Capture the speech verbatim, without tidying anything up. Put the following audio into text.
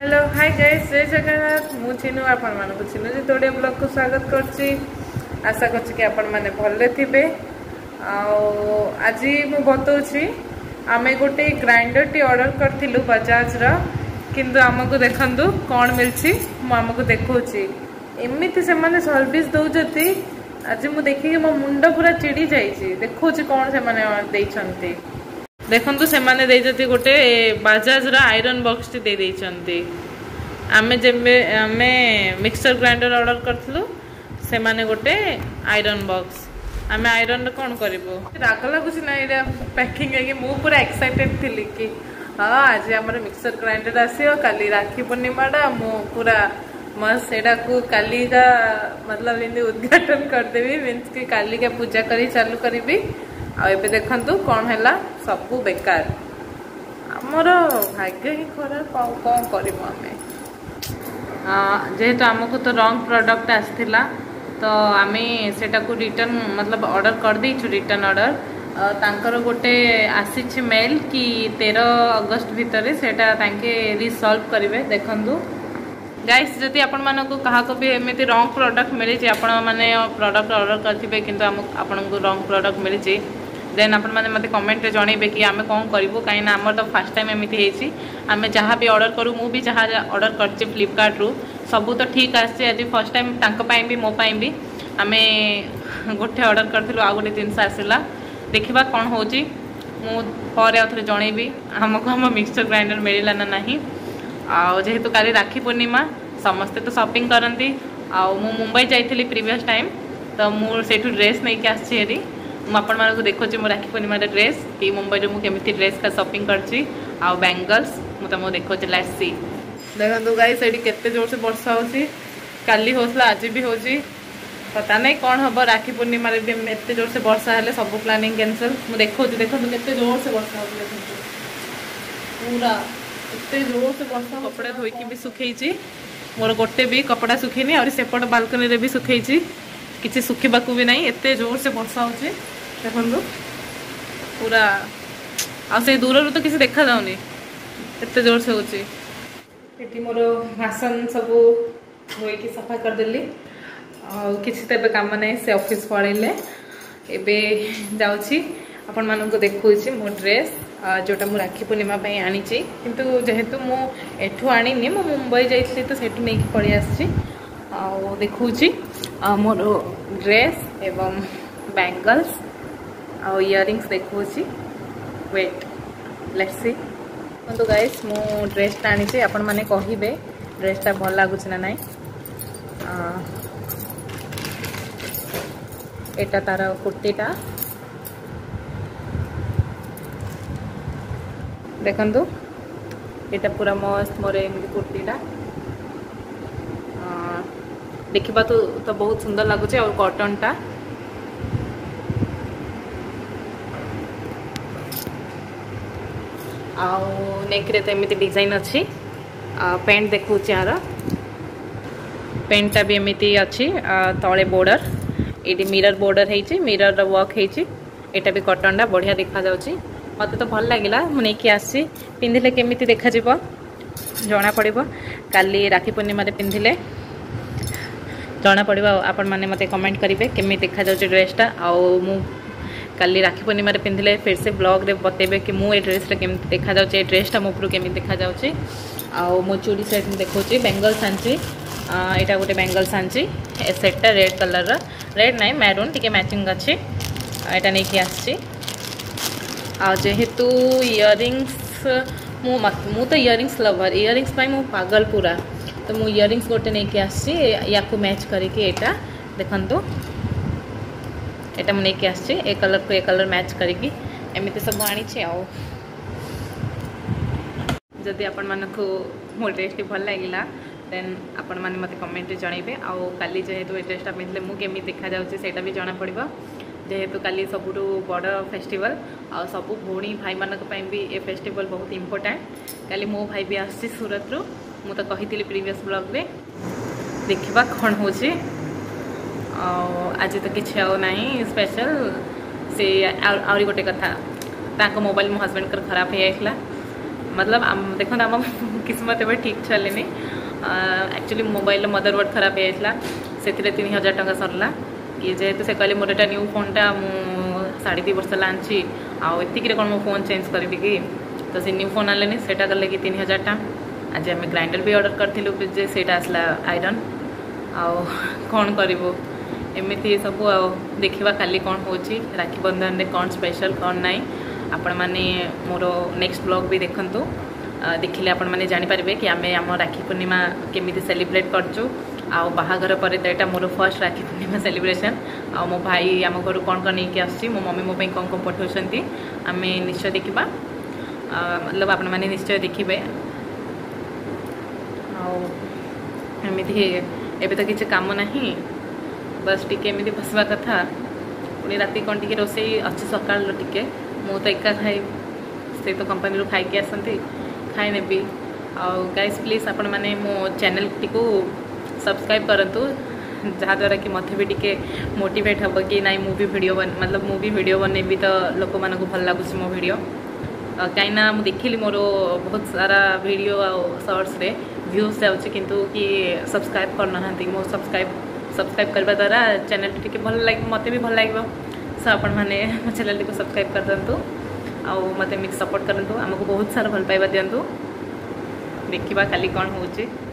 Hello hi guys जय जगन्नाथ मु चिनु आपण मानक चिनु जी तोड़े ब्लॉग को स्वागत करछि। आशा करछि कि आपण माने भले थिबे। आज मु बतौछि आमे गोटे ग्राइंडर टी ऑर्डर करथिलु बजाज रा किंतु हमको देखंतु कोन मिलछि मु हमको देखौछि एमिति से माने सर्विस दउजति। आज मु देखि मो मुंड पूरा चिड़ी जाइछि देखौछि कोन से माने देइछंती देखु से माने देइजती गोटे बजाज रा आयरन बॉक्स टी दे देइछंती। आमे जेमे आमे मिक्सर ग्राइंडर ऑर्डर करथलु से माने गोटे आयरन बॉक्स आमे आयरन कोन करबो राग लागुछि ना एटा पैकिंग है मु पूरा एक्साइटेड थिली कि हां आज हमर मिक्सर ग्राइंडर आसियो काली राखी पूर्णिमा डा मु पूरा मस्त एटा को काली का मतलब इने उद्घाटन कर देबी मींस कि काली का पूजा करी चालू करबी। आ एबे देखंतु कोन हैला सबु बेकार हमर भाग्य ही खराब कौन करबो हमें। जेहेतु आमको तो रॉन्ग प्रोडक्ट आसथिला तो आमे सेटा को रिटर्न मतलब ऑर्डर कर देइछु रिटर्न ऑर्डर तांकर गोटे आसीछ मेल कि तेरह अगस्त भितर सेटा तांके रिसॉल्व करिवे। देखंतु गाइस जदि आपण मानको कहा को भी एमिति रॉन्ग प्रोडक्ट मिली जे आपण माने प्रोडक्ट ऑर्डर करथिबे किंतु हम आपण को रॉन्ग प्रोडक्ट मिली जे देन आपण माने मते कमेंट रे जणैबे कि आमे कोन करबो काई ना हमर तो फर्स्ट टाइम एमिति हेछि। आमे जहाँ भी ऑर्डर करू मु भी जहाँ ऑर्डर करछि फ्लिपकार्ट रु सबू तो ठीक आछि। आज फर्स्ट टाइम तांको पाई भी मो पाई भी आमे गोटे ऑर्डर करथिलु आ गोटे जिंस आसिला देखिबा कोन होछि मु परे आथरे जणैबी हमको हम मिक्सचर ग्राइंडर मिलिला ना नाही। आ जेहेतु काली राखी पूर्णिमा समस्ते तो शॉपिंग करंती आ मु मुंबई जाइथिली प्रीवियस टाइम तो मु सेठु ड्रेस नै के आछि हेरी मु आपण मानको देखोछि मो राखी पूर्णिमा रे ड्रेस कि मुंबई रे मु केमिति ड्रेस का शॉपिंग करछि आ बेंगल्स मु त मो देखोछि लेट्स सी। देखंतु गाइस एडी केते जोर से वर्षा होछि काली होसला आज भी होछि पता नै कोन हबो। राखी पूर्णिमा रे भी एते जोर से वर्षा हेले सब प्लानिंग कैंसिल मु देखोछि देखंतु केते जोर से वर्षा होछि देखंतु पूरा एते जोर से वर्षा कपड़ा धोइकी भी सुखैछि मोर गोटे भी कपड़ा सुखैनी और सेपट बालकनी रे भी सुखैछि किछि सुखिबाकू भी नहीं एते जोर से वर्षा होछि देखंतु पूरा आ से दूर रो तो किसी देखा जाउनी एते जोर से होछि। एटी मोर बासन सब धोइकी सफा कर देली आ किछि तबे काम नै से ऑफिस पळैले एबे जाउछि आपण मानको देखौछि मो ड्रेस जोटा मु राखी पूर्णिमा पई आनिछि किंतु जेहेतु मु एठु आनिनी मु मुंबई जाइछि तो सेठु नै कि पळि आछि आ देखौछि मोर ड्रेस एवं बैंगल्स आ इयरिंग्स देखौछि वेट लेट्स सी। तो गाइस मु ड्रेस ता आनिछि आपण माने कहिबे ड्रेस ता भल लागुछि ना नै। एटा तार कुर्तीटा देखंतु एटा पूरा मस्त मोर एमती कुर्तीटा देखिबा तो तो बहुत सुंदर लागुचे और कॉटन टा आउ नेक रे एमिति डिजाइन अछि पैंट देखौछि यार पैंट टा भी एमिति अछि तळे बॉर्डर एडी मिरर बॉर्डर हेछि मिरर रो वर्क हेछि एटा भी कॉटन टा बढ़िया देखा जाउछि मत तो भल लगिला मु नै कि आसी पिंधिले केमिति देखा जिवो जणा पड़िबो काली राखी पूर्णिमा रे पिंधिले जना पड़ो आपण मैंने मत कमेंट करेंगे केमी देखा जाऊँ ड्रेसटा आउ मु काली राखी पूर्णिमा रे पिंधिले फिर से ब्लॉग रे बतेबे कि मु ए ड्रेस रे केमी देखा जाऊँ ए ड्रेसटा मो ऊपर केमी देखा जाऊँ आउ मो चूड़ी सेट देखौछि बेंगल्स आंची एटा गोटे बेंगल्स आंची ए सेटटा रेड कलर रा रेड नाइ मैरून टिके मैचिंग अछि एटा नै कि आछि आ जेहेतु इयरिंग्स मु मु तो इयरिंग्स लवर इयरिंग्स पाई मु पागल पूरा तो मु इयरिंग्स गोटे नहीं के आसी या को मैच करके एटा देखंतु एटा मु नहीं के आसी ए कलर को ए कलर मैच करके एमिते सब आनी छे। आ जदि आपण मानको मो ड्रेस टी भल लागिला देन आपण माने मते कमेंट रे जणाइबे आ काली जेहेतु ए ड्रेसटा पिंधले मु केमी देखा जाउची सेटा भी जणा पड़िबो जेहेतु काली सबुठु बड़ फेस्टिवल आ सबु भौणी भाई मानक पई भी ए फेस्टिवल बहुत इंपोर्टेंट काली मो भाई भी आसी सूरत रु मु तो कही प्रीवियस ब्लॉग रे देखा कौन हो आज तो किसी आई स्पेशल से आउरी गोटे कथा मोबाइल मो हस्बैंड कर खराब हो जाता मतलब देखो आम किस्मत एवं ठीक चलनी एक्चुअली मोबाइल मदरबोर्ड खराब होता से तीन हजार टका सरला कि जेहेतु से कहले मोर एटा न्यू फोनटा मु साढ़े दी वर्ष लानी आतिक कौन मो फोन चेंज करी कि तो से न्यू फोन आने से कले कि तीन हजार टा आज आम ग्राइंडर भी ऑर्डर करूँ जे से आसला आयरन आउ कौन करूँ एमती सब देखा खाली कौन हो राखी बंधन में कौन स्पेशल कौन ना आपण मैंने मोर नेक्स्ट ब्लॉग भी देखंतु देखिले आपण मैंने जानीपारे कि आम आम राखी पूर्णिमा केमी सेलिब्रेट करचु आउ बाहाघर पर तो यहाँ मोर फर्स्ट राखी पूर्णिमा सेलिब्रेशन आ मो भाई आम घर कौन कौन नहीं आसी मो मम्मी मो कौन कौन पठाउछंती आम निश्चय देखा मतलब आपण मैंने निश्चय देखिए आमती एबे तो किसी काम ना बस टी एमती बसवा कथा पुणी राति कौन टी रोसे अच्छी सका टे मु तो एका खाई से तो कंपनी रू खाई आसती खाई नेबी आउ गाइस प्लीज आपण मैंने मो चैनल टी को सब्सक्राइब करंतु जहाँद्वारा कि मत भी टी मोटिवेट हम कि नाई मु भी वीडियो बन मतलब मु भी वीडियो बनैबी तो लोक मानक भल लगुच मो वीडियो कहीं मुझे देखिली मोर बहुत सारा वीडियो शॉर्ट्स रे व्यूज जाऊँगी किंतु कि सब्सक्राइब करना मो सब्सक्राइब सब्सक्राइब करने द्वारा चैनल टी भल लगे मत भी भल लगे सो आपण मैंने मो चैनल को सब्सक्राइब कर दिंतु आउ मत सपोर्ट करंतु आमको बहुत सारा भल पाइबा दिंतु देखा खाली कौन हो